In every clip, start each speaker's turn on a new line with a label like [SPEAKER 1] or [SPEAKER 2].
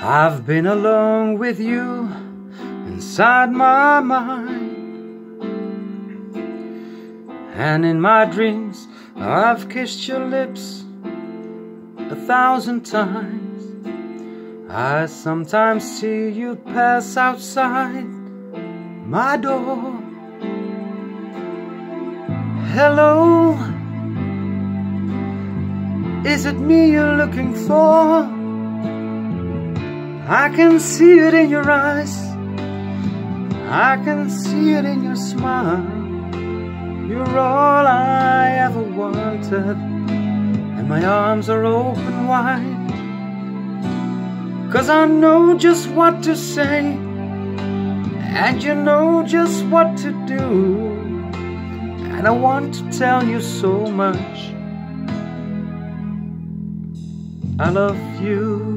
[SPEAKER 1] I've been alone with you inside my mind, and in my dreams I've kissed your lips 1,000 times. I sometimes see you pass outside my door. Hello, is it me you're looking for? I can see it in your eyes, I can see it in your smile. You're all I ever wanted, and my arms are open wide, 'cause I know just what to say, and you know just what to do. And I want to tell you so much, I love you.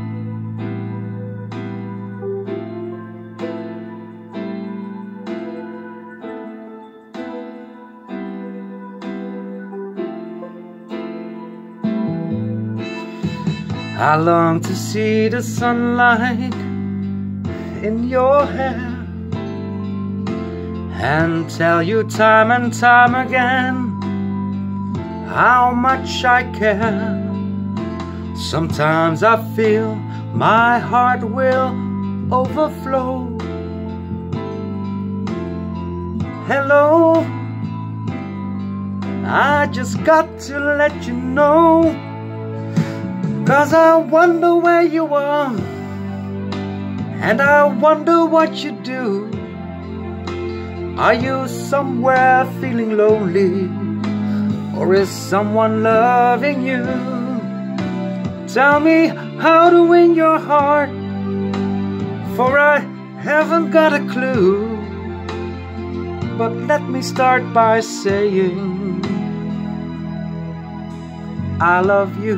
[SPEAKER 1] I long to see the sunlight in your hair, and tell you time and time again how much I care. Sometimes I feel my heart will overflow. Hello, I just got to let you know, 'cause I wonder where you are, and I wonder what you do. Are you somewhere feeling lonely, or is someone loving you? Tell me how to win your heart, for I haven't got a clue. But let me start by saying I love you.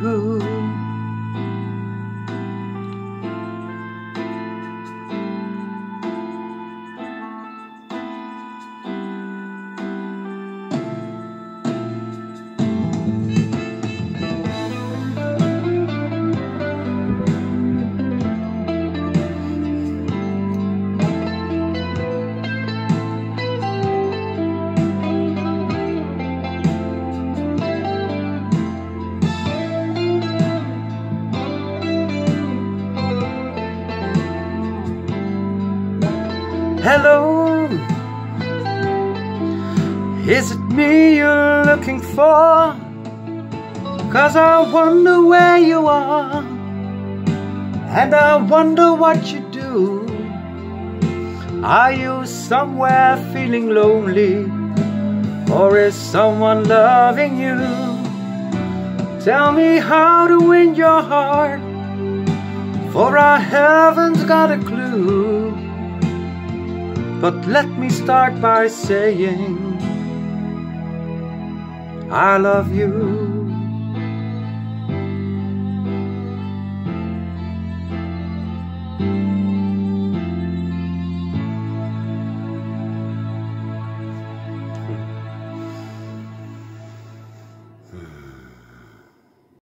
[SPEAKER 1] Hello, is it me you're looking for? 'Cause I wonder where you are, and I wonder what you do. Are you somewhere feeling lonely, or is someone loving you? Tell me how to win your heart, for I haven't got a clue. But let me start by saying I love you.